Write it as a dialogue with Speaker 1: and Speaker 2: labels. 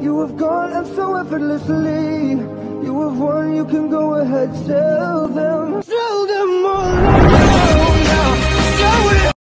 Speaker 1: You have gone and so effortlessly. You have won, you can go ahead, tell them.